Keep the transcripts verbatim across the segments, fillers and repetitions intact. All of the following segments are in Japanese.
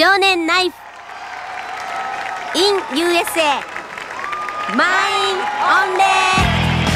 少年ナイフ in ユーエスエー マインオンレー。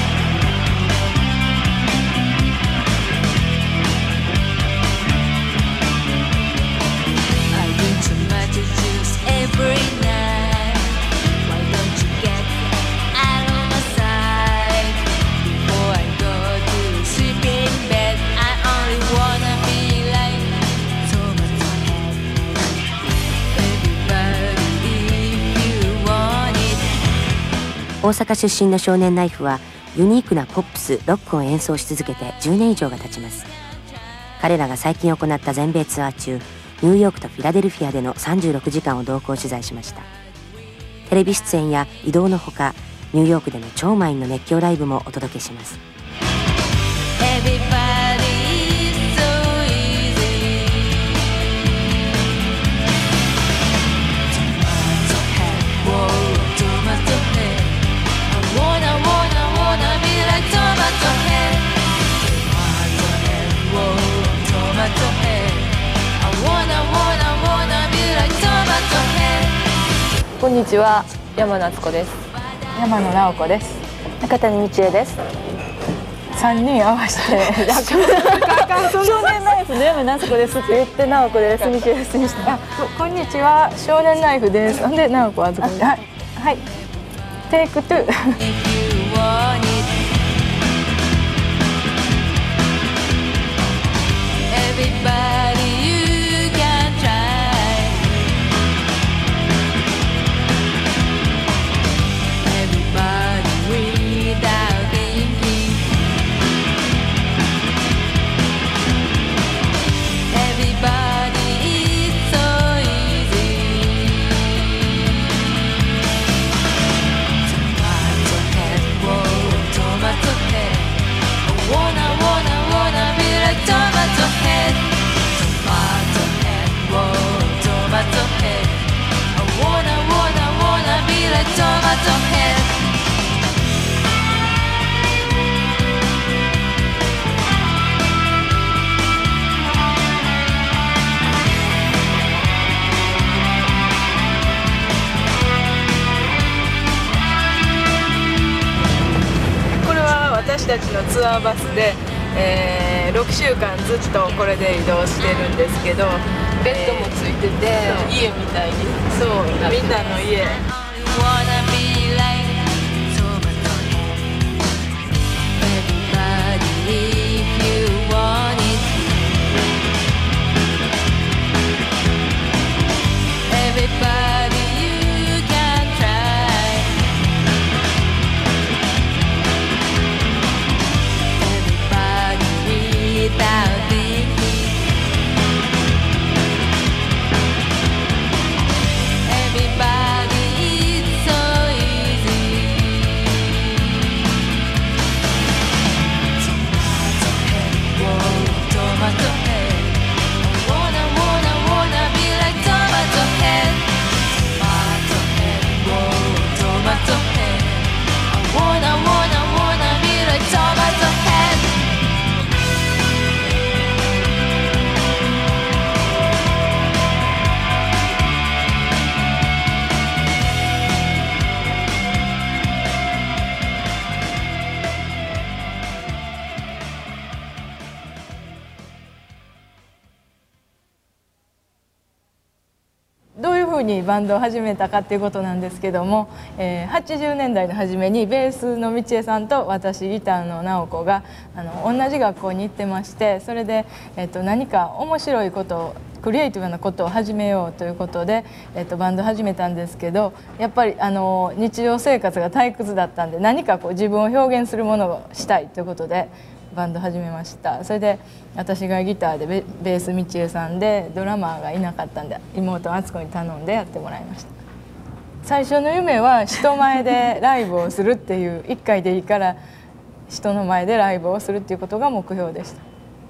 大阪出身の少年ナイフはユニークなポップス、ロックを演奏し続けてじゅうねん以上が経ちます。彼らが最近行った全米ツアー中、ニューヨークとフィラデルフィアでのさんじゅうろくじかんを同行取材しました。テレビ出演や移動のほか、ニューヨークでの超満員の熱狂ライブもお届けします。 こんにちは、山夏子です。 山野直子です。 中谷道恵です。 三人合わせて少年ナイフの山夏子ですって言って直子です。道恵ですにした。こんにちは、少年ナイフです。なんで直子はずこに。はい、はい。テイクトゥー。私たちのツアーバスで、えー、ろくしゅうかんずっとこれで移動してるんですけど、 ベッドもついてて、えー、家みたいに。 そう、みんなの家。どういうふうにバンドを始めたかっていうことなんですけども、えー、はちじゅうねんだいの初めにベースの道恵さんと私ギターの直子があの同じ学校に行ってまして、それで、えー、と何か面白いことをクリエイティブなことを始めようということで、えー、とバンド始めたんですけど、やっぱりあの日常生活が退屈だったんで、何かこう自分を表現するものをしたいということでバンド始めました。それで私がギターで ベ, ベース道恵さんで、ドラマーがいなかったんで妹敦子に頼んでやってもらいました。最初の夢は人前でライブをするっていう、いっかいでいいから人の前でライブをするっていうことが目標でした。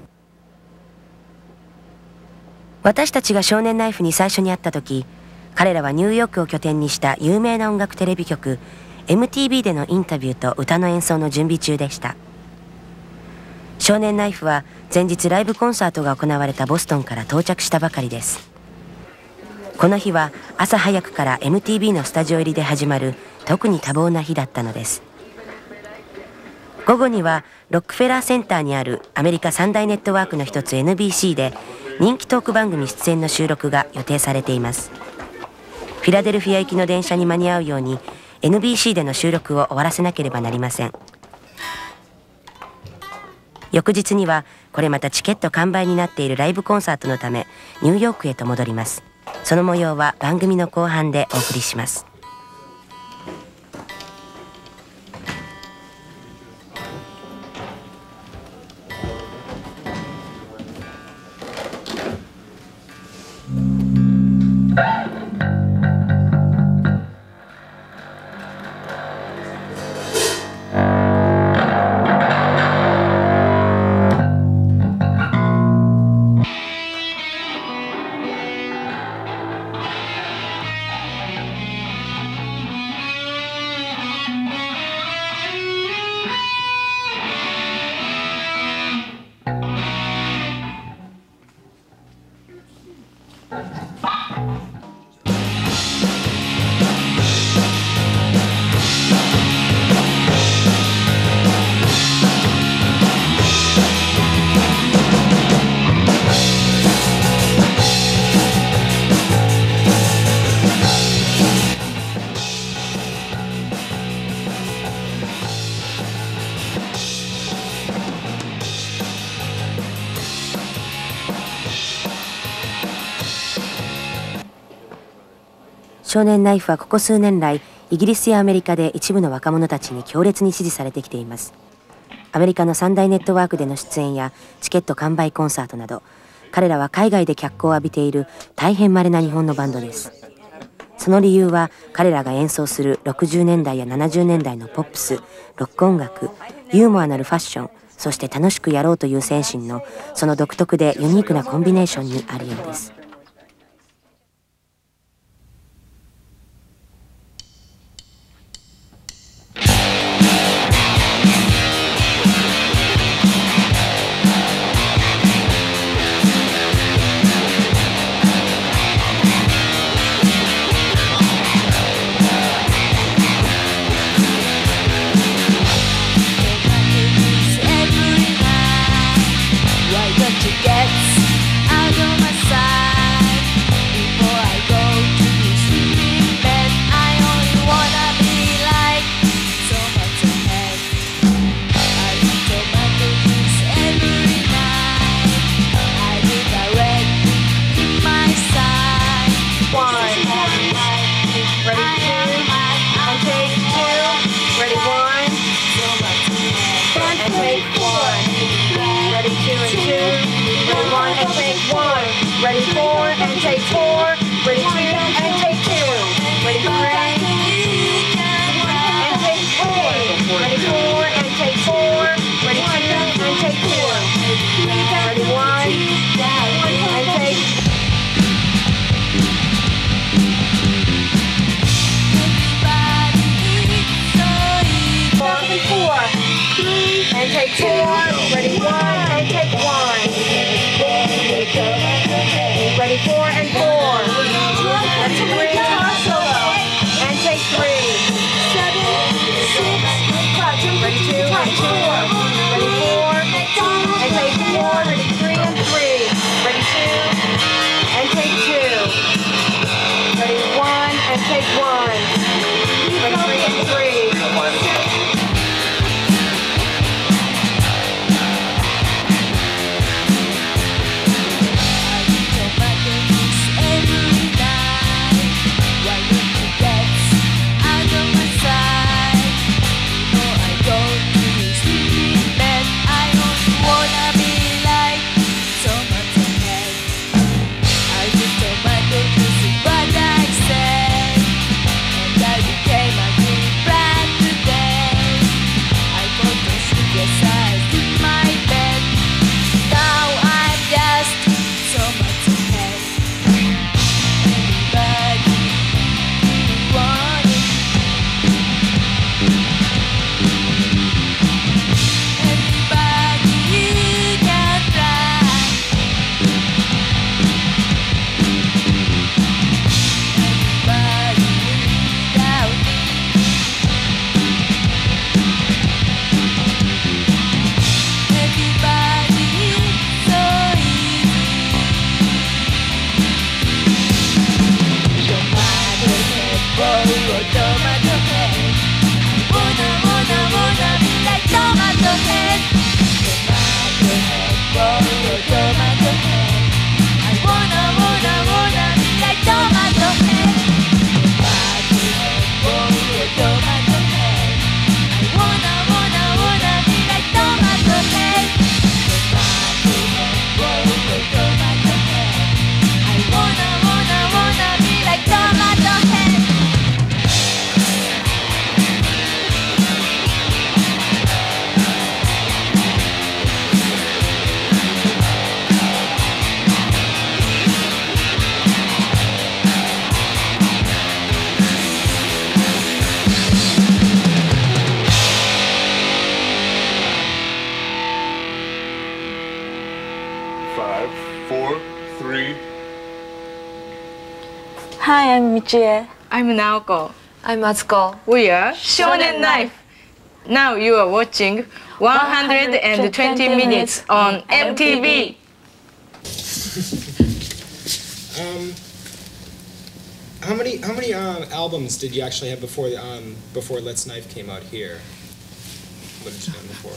私たちが少年ナイフに最初に会った時、彼らはニューヨークを拠点にした有名な音楽テレビ局 エムティービー でのインタビューと歌の演奏の準備中でした。少年ナイフは前日ライブコンサートが行われたボストンから到着したばかりです。 この日は朝早くから エムティーブイ のスタジオ入りで始まる特に多忙な日だったのです。午後にはロックフェラーセンターにあるアメリカ三大ネットワークの一つ エヌビーシー で人気トーク番組出演の収録が予定されています。フィラデルフィア行きの電車に間に合うように エヌビーシー での収録を終わらせなければなりません。翌日にはこれまたチケット完売になっているライブコンサートのためニューヨークへと戻ります。その模様は番組の後半でお送りします。少年ナイフはここ数年来イギリスやアメリカで一部の若者たちに強烈に支持されてきています。アメリカの三大ネットワークでの出演やチケット完売コンサートなど、彼らは海外で脚光を浴びている大変稀な日本のバンドです。その理由は彼らが演奏するろくじゅうねんだいやななじゅうねんだいのポップス、ロック音楽、ユーモアなるファッション、そして楽しくやろうという精神のその独特でユニークなコンビネーションにあるようです。 Every Five, four, three. Hi, I'm Michie. I'm Naoko. I'm Atsuko. We are Shonen Knife. Now you are watching one hundred twenty minutes on M T V. Um, how many how many um, albums did you actually have before um, before Let's Knife came out here? What did you have before?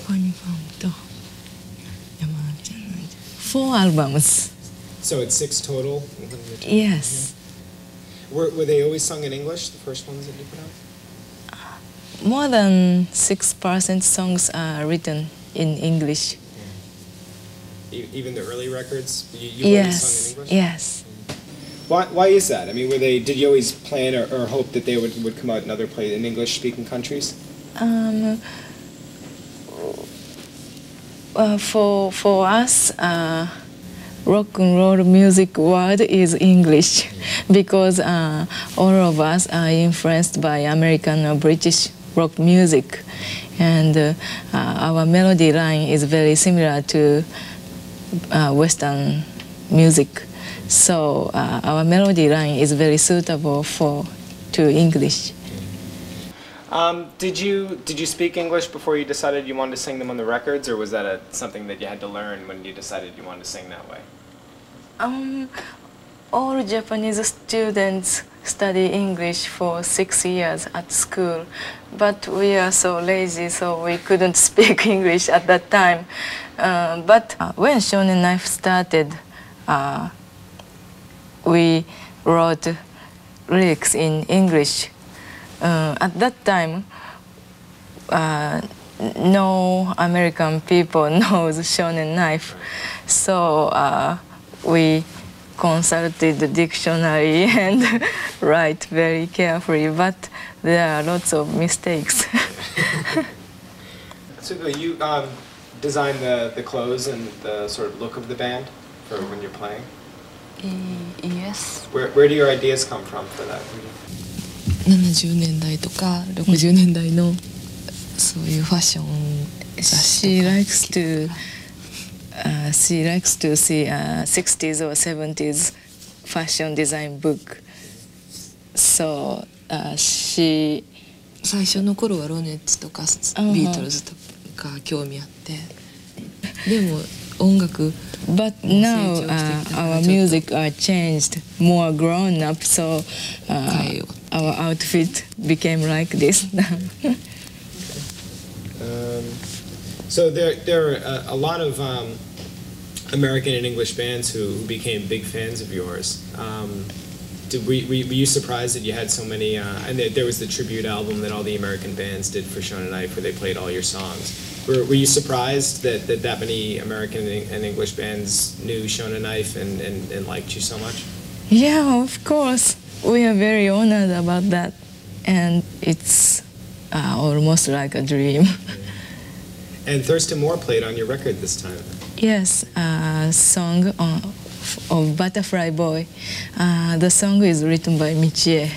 Four albums. So it's six total. Yes. Were were they always sung in English? The first ones that you put out? More than six percent songs are written in English. E- Even the early records, you, you always Yes. sung in English. Yes. Why, why is that? I mean, were they? Did you always plan or, or hope that they would, would come out in other play in English-speaking countries? Um, uh, for for us, uh, rock and roll music world is English because uh, all of us are influenced by American or British rock music, and uh, uh, our melody line is very similar to uh, Western music. So uh, our melody line is very suitable for to English. Um, did you did you speak English before you decided you wanted to sing them on the records, or was that a, something that you had to learn when you decided you wanted to sing that way? Um, all Japanese students study English for six years at school, but we are so lazy, so we couldn't speak English at that time. Uh, but uh, when Shonen Knife started, uh, we wrote lyrics in English. Uh, at that time, uh, no American people knows Shonen Knife, so uh, we consulted the dictionary and write very carefully, but there are lots of mistakes. So you um, designed the, the clothes and the sort of look of the band for when you're playing? Yes. Where, where do your ideas come from for that? ななじゅうねんだいとかろくじゅうねんだいのそういうファッション雑誌 She とか likes to uh, she likes to see uh, sixties or seventies fashion design book. So uh, she 最初の頃はロネッツとかうんビートルズとか興味あってでも音楽 but now uh, our music are changed, more grown up, so uh, our outfit became like this now. Um, so there, there are a, a lot of um, American and English bands who, who became big fans of yours. Um, did, were, were you surprised that you had so many? Uh, and there, there was the tribute album that all the American bands did for Shonen Knife, where they played all your songs. Were, were you surprised that, that that many American and English bands knew Shonen Knife and, and, and liked you so much? Yeah, of course. We are very honored about that, and it's uh, almost like a dream. And Thurston Moore played on your record this time. Yes, a song on, of Butterfly Boy. Uh, the song is written by Michie.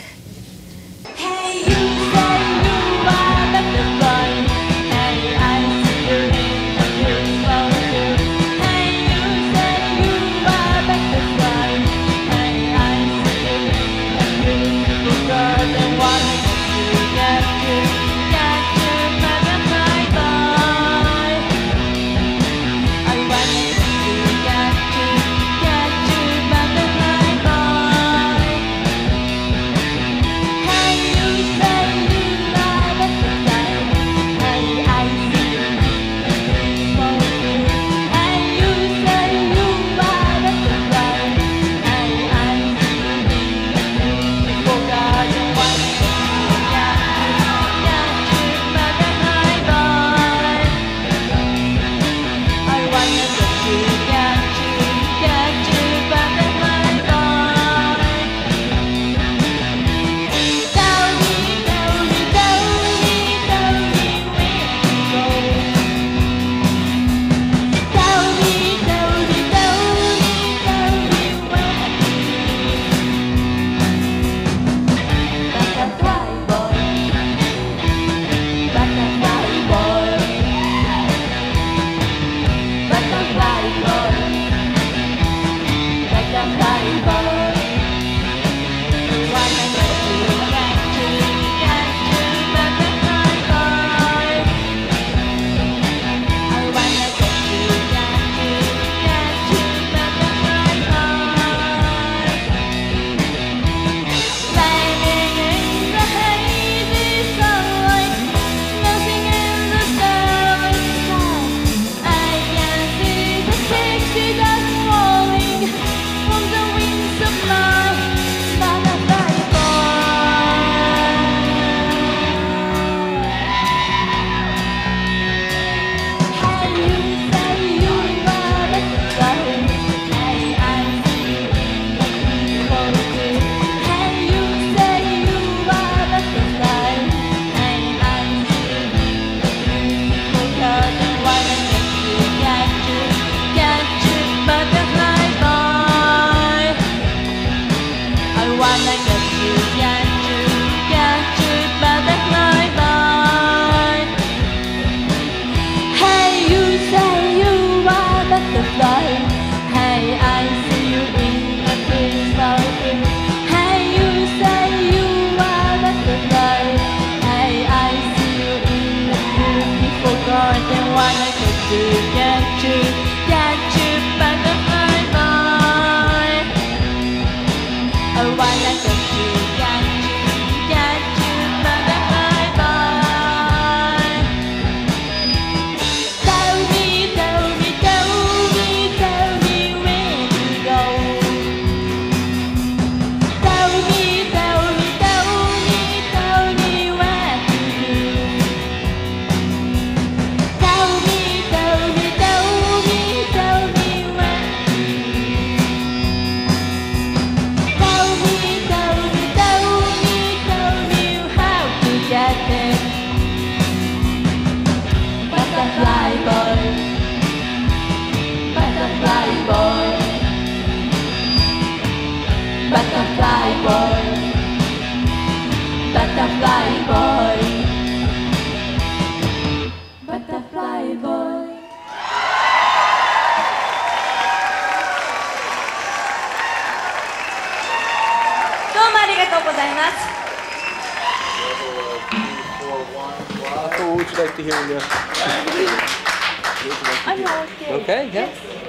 I see you in a crystal blue. Hey, you say you are butterfly. Hey, I see you in a beautiful garden. Wanna catch you, catch you, catch you, butterfly boy. I wanna catch you, catch you, catch you, butterfly boy. Tell me, tell me, tell me, tell me where to go. Tell me, tell me, tell me, tell me what to do. Tell me, tell me, tell me, tell me what to do. Tell me, tell me, tell me, tell me how to get there. Butterfly boy, butterfly boy, butterfly boy, butterfly boy, butterfly boy. どうもありがとうございます。 What would you like to hear in there? Okay, yeah.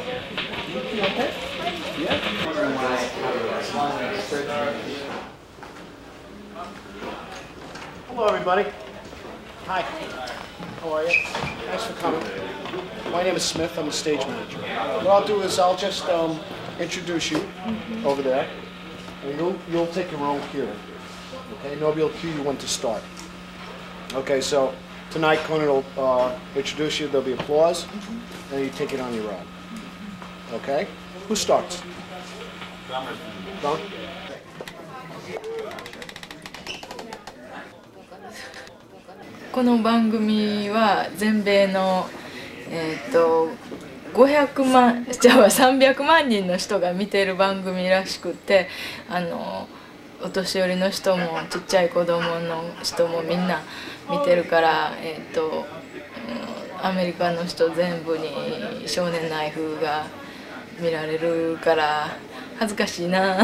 Hello, everybody. Hi. How are you? Thanks for coming. My name is Smith. I'm the stage manager. What I'll do is I'll just um, introduce you over there, and you'll you'll take your own cue. Okay, nobody will cue you when to start. Okay, so tonight Conan will uh, introduce you. There'll be applause, and you take it on your own. Okay, who starts? Don? この番組は全米のえっとごひゃくまんじゃあさんびゃくまん人の人が見てる番組らしくて、あのお年寄りの人もちっちゃい子供の人もみんな見てるから、えっと、うん、アメリカの人全部に少年ナイフが見られるから恥ずかしいな。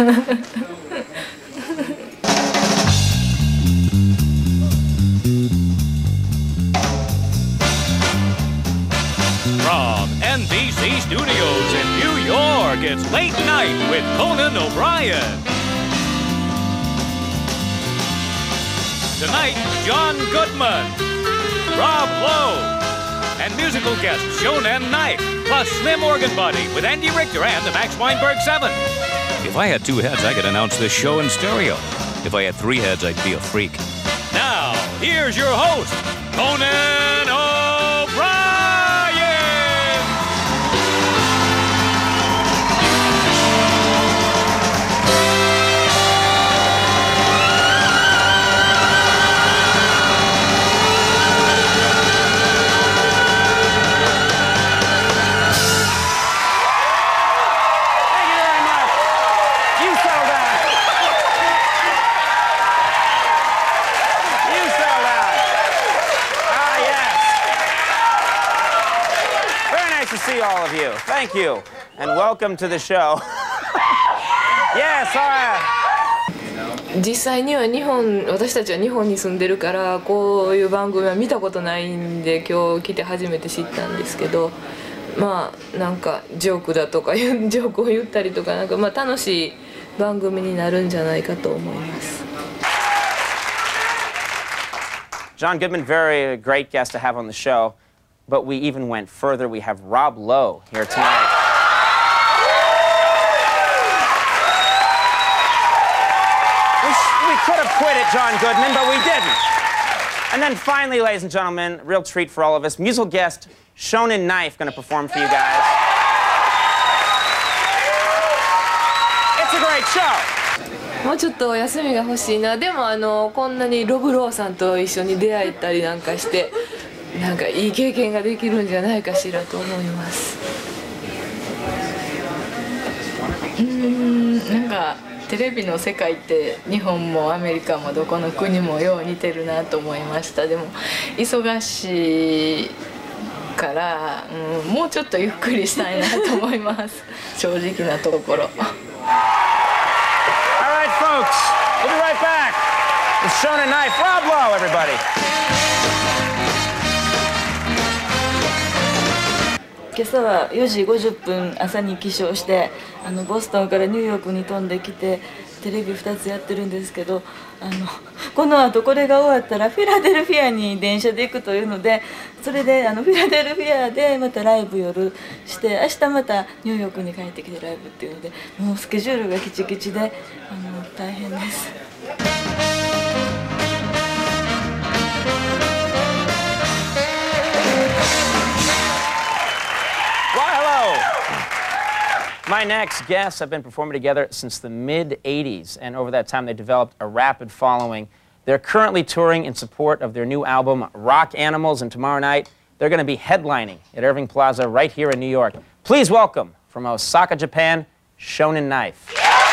From N B C Studios in New York, it's Late Night with Conan O'Brien. Tonight, John Goodman, Rob Lowe, and musical guest Shonen Knife, plus Slim Organ Buddy with Andy Richter and the Max Weinberg Seven. If I had two heads, I could announce this show in stereo. If I had three heads, I'd be a freak. Now, here's your host, Conan O'Brien. All of you. Thank you. And welcome to the show. Yes, all right. 実際には日本、私たちは日本に住んでるからこういう番組は見たことないんで今日来て初めて知ったんですけど、まあなんかジョークだとかジョークを言ったりとかなんかまあ楽しい番組になるんじゃないかと思います。 John Goodman, very great guest to have on the show. But we even went further. We have Rob Lowe here tonight. We, we could have quit it, John Goodman, but we didn't. And then finally, ladies and gentlemen, real treat for all of us, musical guest Shonen Knife going to perform for you guys. It's a great show. もうちょっと休みが欲しいな。でもあのこんなにロブ・ローさんと一緒に出会えたりなんかして。なんかいい経験ができるんじゃないかしらと思います。 うーん、なんかテレビの世界って日本もアメリカもどこの国もよう似てるなと思いました。でも忙しいから、うん、もうちょっとゆっくりしたいなと思います正直なところ。 All right, folks, we'll be right back with Shonen Knife. Rob Lowe, everybody. 今朝はよじごじゅっぷん朝に起床してあのボストンからニューヨークに飛んできてテレビふたつやってるんですけど、あのこのあとこれが終わったらフィラデルフィアに電車で行くというので、それであのフィラデルフィアでまたライブ夜して明日またニューヨークに帰ってきてライブっていうので、もうスケジュールがキチキチであの大変です。 My next guests have been performing together since the mid eighties, and over that time they developed a rapid following. They're currently touring in support of their new album, Rock Animals, and tomorrow night they're going to be headlining at Irving Plaza right here in New York. Please welcome, from Osaka, Japan, Shonen Knife.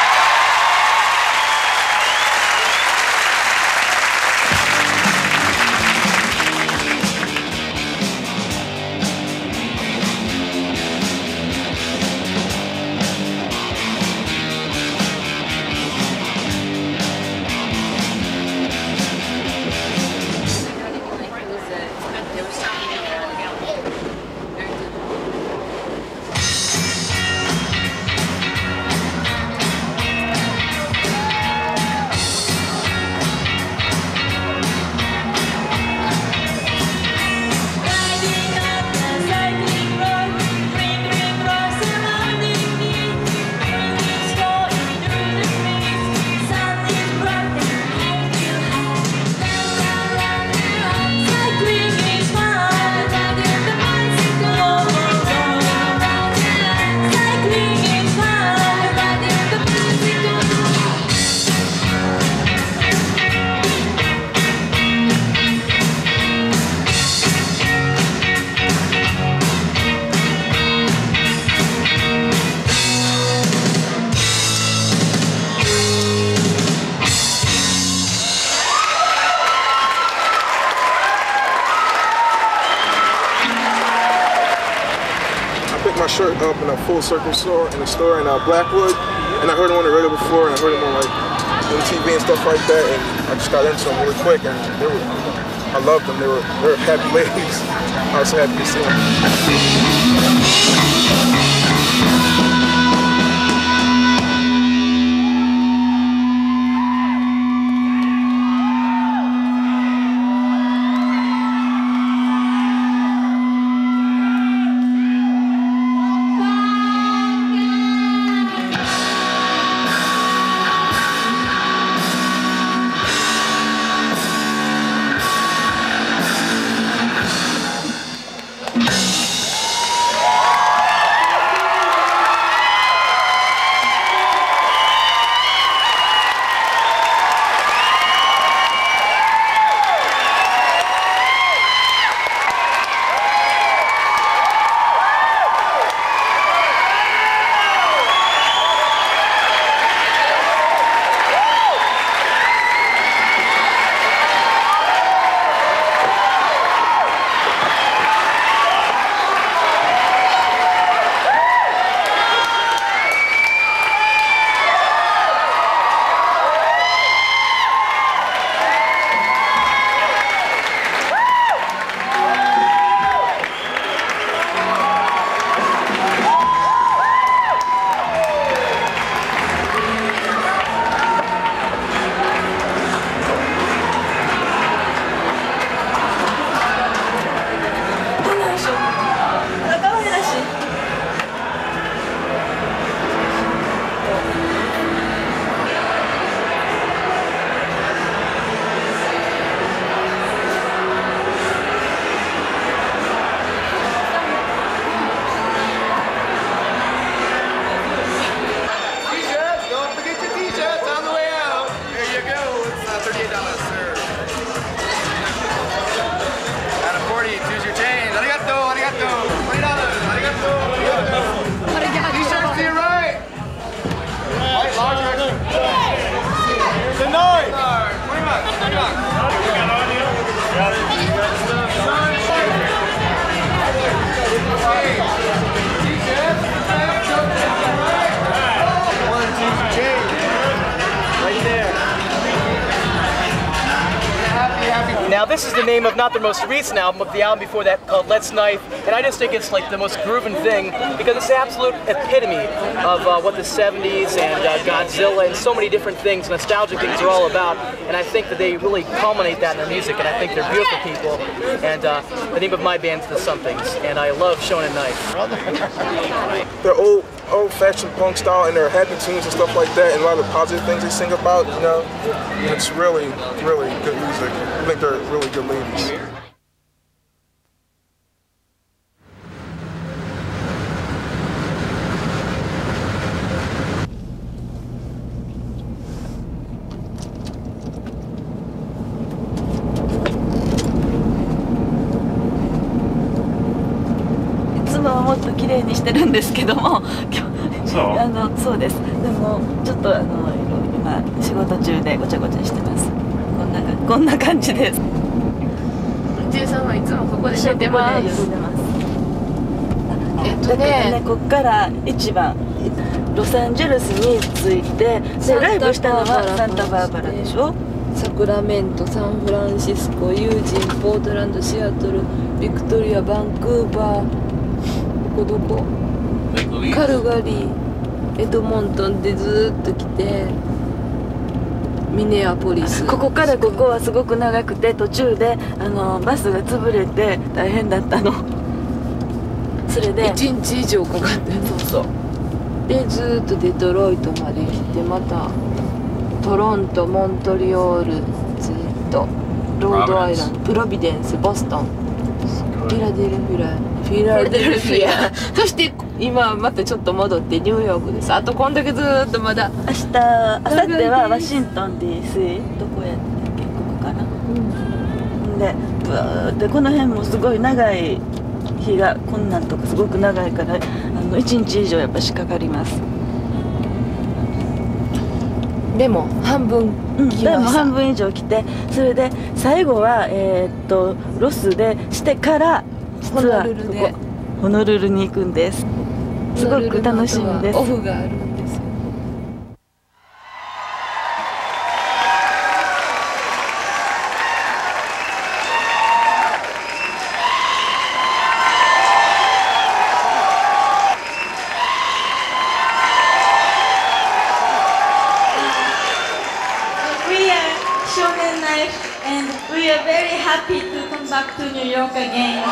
My shirt up in a Full Circle store in a store in uh, Blackwood, and I heard him on the radio before, and I heard him on like on T V and stuff like that, and I just got into them really quick, and they were, I loved them. They were, they were happy ladies. I was so happy to see them. Now this is the name of not the most recent album, but the album before that called Let's Knife, and I just think it's like the most grooving thing because it's the absolute epitome of uh, what the seventies and uh, Godzilla and so many different things, nostalgic things are all about, and I think that they really culminate that in their music, and I think they're beautiful people, and uh, the name of my band's The Somethings, and I love Shonen Knife. They're old, old-fashioned punk style, and they're happy tunes and stuff like that, and a lot of positive things they sing about, you know. It's really, really good music. I think they're really good ladies. いつもはもっと綺麗にしてるんですけども、そうあのそうです。でもちょっとあの今仕事中でごちゃごちゃしてます。こんなこんな感じです。 ジェイさんはいつもここで寝てます。えっとね、 ここから一番ロサンゼルスに着いて、でライブしたのはサンタバーバラでしょ。 サクラメント、サンフランシスコ、ユージン、ポートランド、シアトル、ビクトリア、バンクーバー、どこどこ、カルガリー、エドモントンでずっと来て、ミネアポリス。 ここからここはすごく長くて、途中であのバスが潰れて大変だったの。それでいちにち以上かかって。 そうそう。 でずっとデトロイトまで来て、またトロント、モントリオール、ずっとロードアイランド、プロビデンス、ボストン、フィラデルフィア、フィラデルフィア、そして今またちょっと戻ってニューヨークです。あとこんだけずっとまだ。 明日、明後日はワシントン ディーシー、どこやったっけ、ここかな。うん、で、ブーってこの辺もすごい長い日がこんなんとかすごく長いからあのいちにち以上やっぱしかかります。 でも半分うん、でも半分以上来て、それで最後はえー、っとロスでしてから実はここホノルルに行くんです。すごく楽しみです。 オフがあるんですよ。 Shonen Knife, and we are very happy to come back to New York again.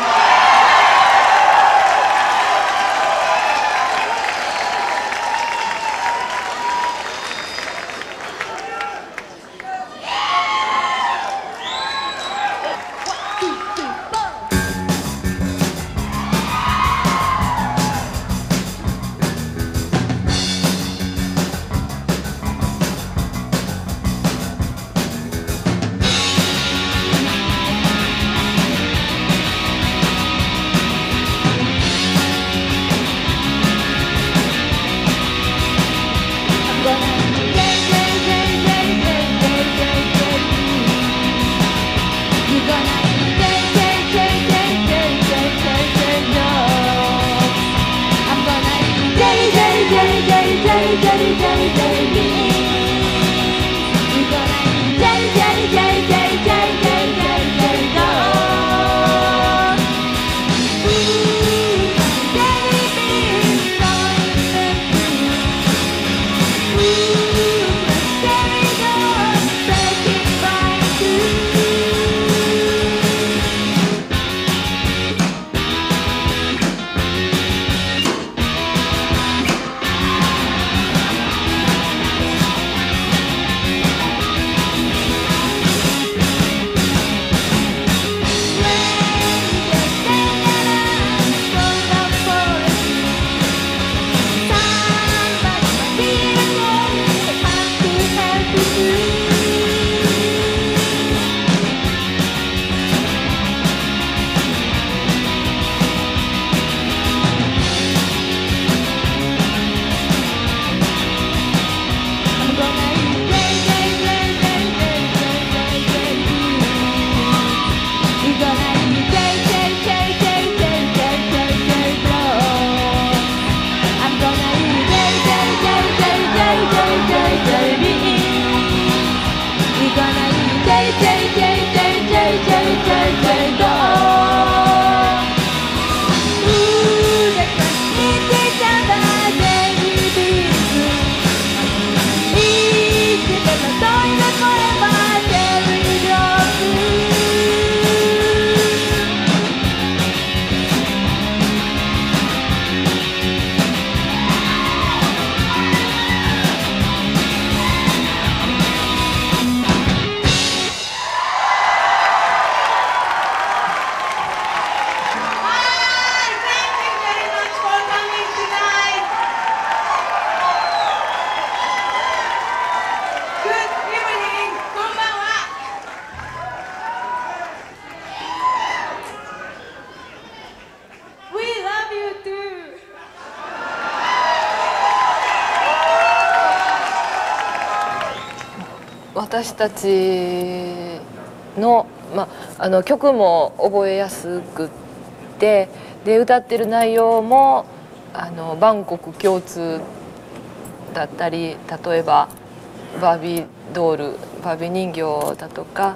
私たちの、まあ、あの曲も覚えやすくってで歌ってる内容もあのバンコク共通だったり例えばバービードールバービー人形だとか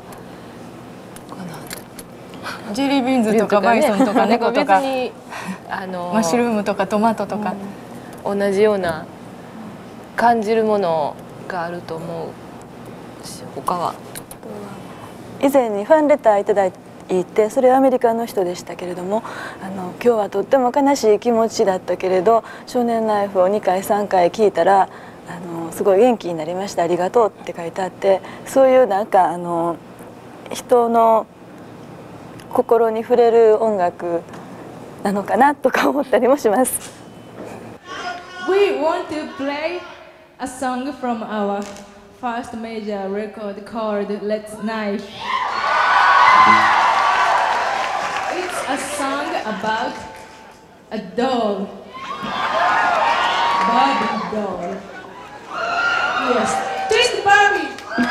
ジェリービーンズとかバイソンとか猫とか別にあのマッシュルームとかトマトとか、 うん、同じような感じるものがあると思うし他は以前にファンレターいただいてそれはアメリカの人でしたけれどもあの今日はとっても悲しい気持ちだったけれど少年ナイフをにかいさんかい聞いたらあのすごい元気になりましたありがとうって書いてあってそういうなんかあの人の心に触れる音楽なのかなとか思ったりもします。 We want to play a song from our first major record called Let's Knife. It's a song about a doll, Barbie doll. Yes, twist Barbie.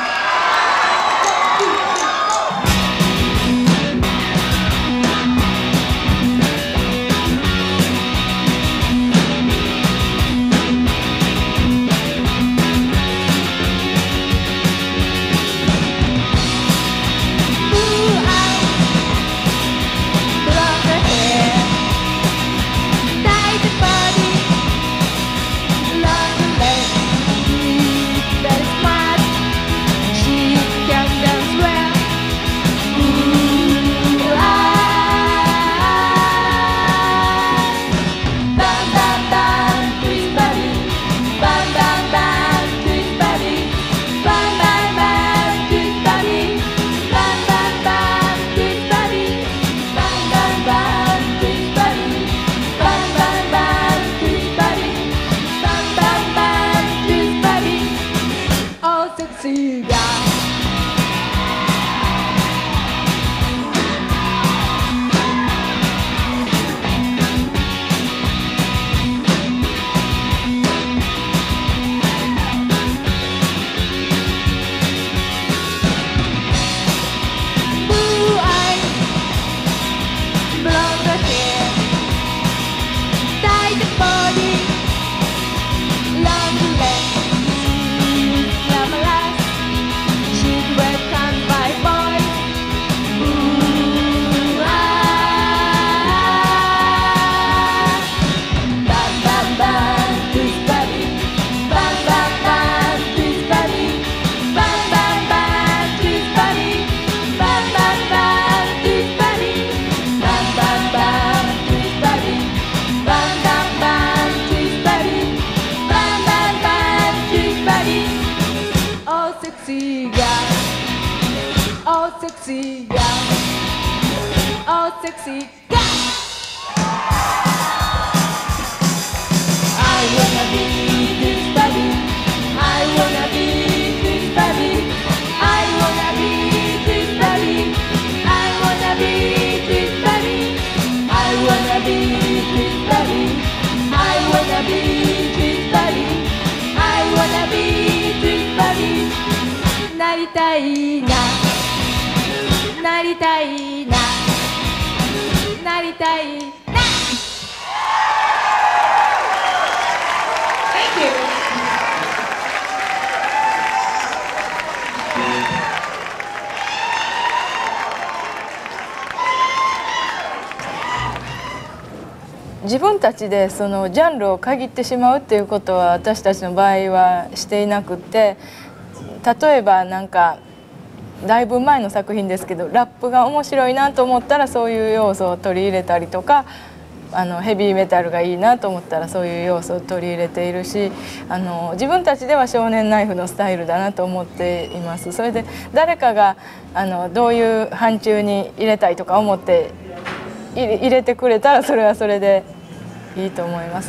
「自分たちでそのジャンルを限ってしまうっていうことは私たちの場合はしていなくって例えばなんかだいぶ前の作品ですけどラップが面白いなと思ったらそういう要素を取り入れたりとかあのヘビーメタルがいいなと思ったらそういう要素を取り入れているしあの自分たちでは少年ナイフのスタイルだなと思っています。それで誰かがあのどういう範疇に入れたいとか思って入れてくれたらそれはそれでいいと思います。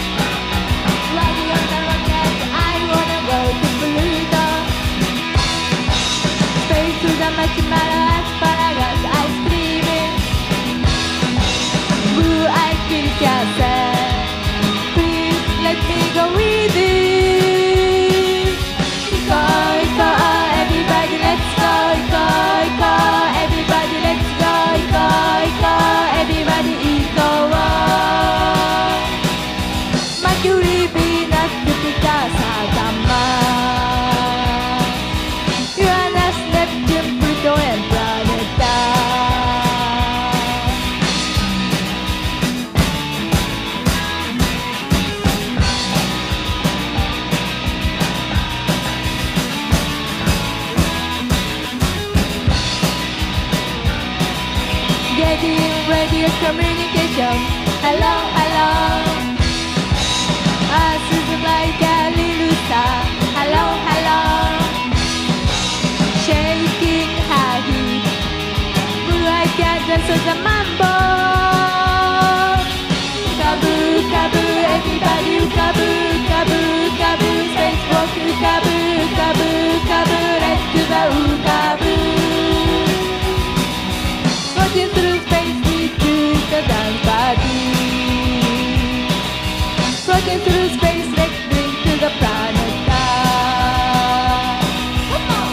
「 radio communication. Hello, hello. Earth is like a little star. Hello, hello. Shaking her head. Blue eyed cat dances a mambo. Kabu, kabu, everybody kabu, kabu, kabu. Space walk, kabu, kabu, kabu. Let's do the kabu. Floating through space, we do the dance party. Floating through space, let's bring to the planet Earth. Come on!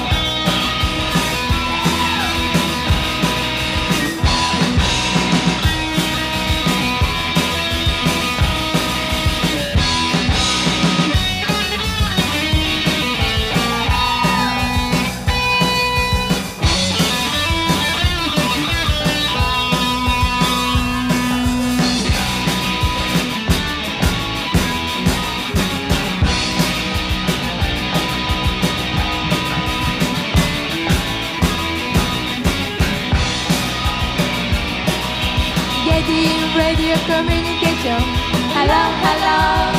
Getting radio communication. Hello, hello.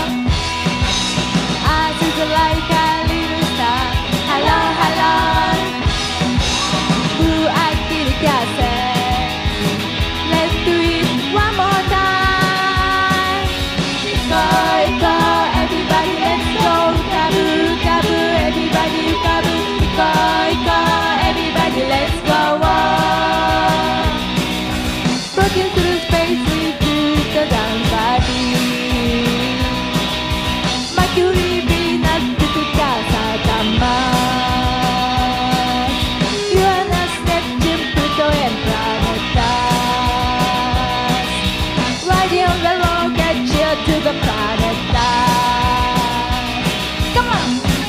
Earth is like a little star. Hello, hello. Blue eyed kitty cat said, let's do it one more time. Go, go, everybody, let's go. Kaboo, kaboo, everybody, kaboo. Go, go, everybody, let's go. Floating through space, we do the dance party. Mercury, Venus, Jupiter, Saturn, Mars, Uranus, Neptune, Pluto, and planet Earth. Riding on the rocket ship to the planet Earth. Come on!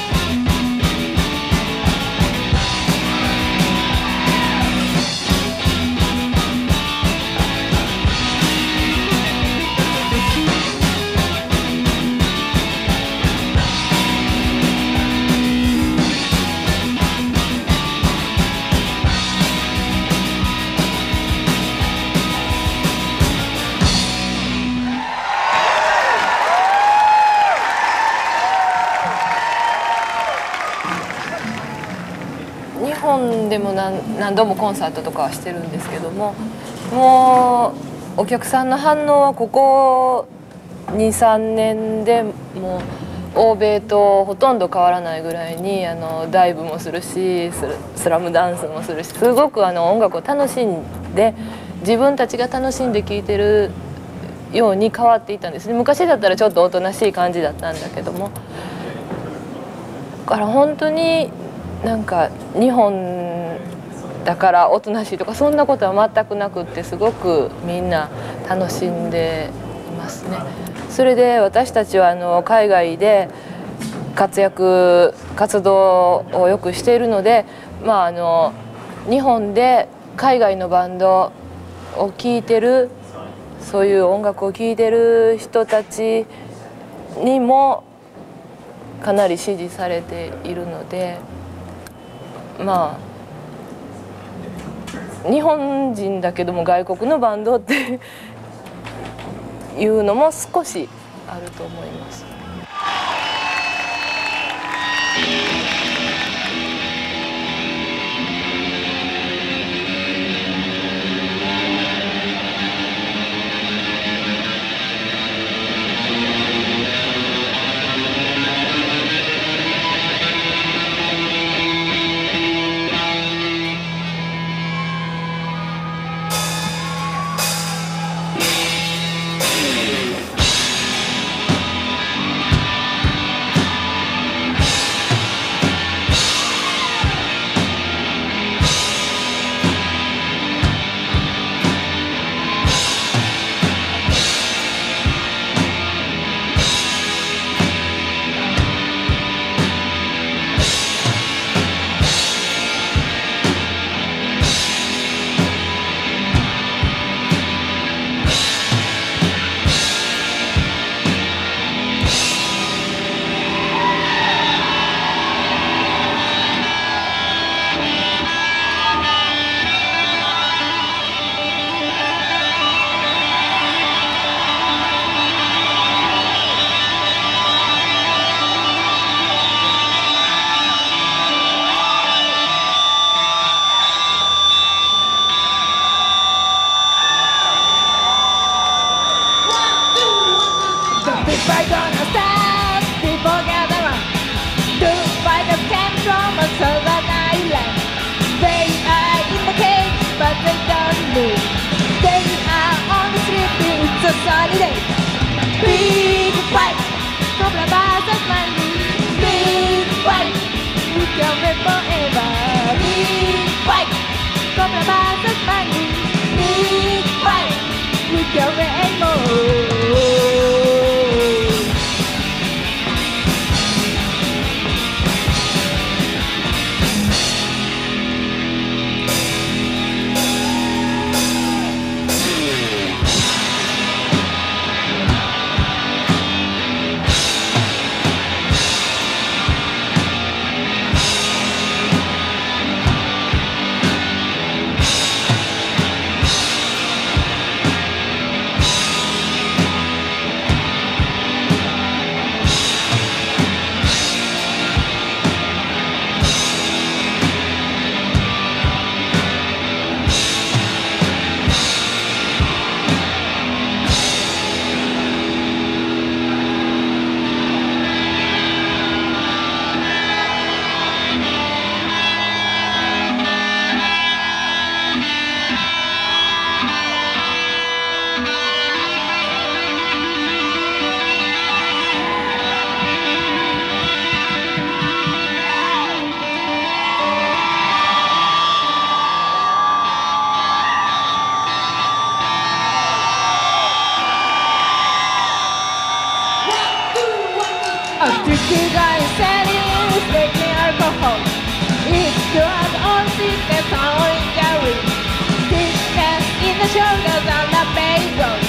日本でも何、何度もコンサートとかはしてるんですけども、もうお客さんの反応はここにさんねんでもう欧米とほとんど変わらないぐらいにあのダイブもするしスラ、スラムダンスもするし、すごくあの音楽を楽しんで自分たちが楽しんで聴いてるように変わっていったんですね。昔だったらちょっとおとなしい感じだったんだけども、だから本当になんか日本だからおとなしいとかそんなことは全くなくって、すごくみんな楽しんでいますね。それで私たちはあの海外で活躍活動をよくしているので、まあ、あの日本で海外のバンドを聴いてる、そういう音楽を聴いてる人たちにもかなり支持されているので、まあ日本人だけども外国のバンドっていうのも少しあると思います。 Pass money, big fight with your rainbow. A tricky guy setting, taking alcohol. It's good on sickness, on injury. Sickness in the shoulders on the payroll.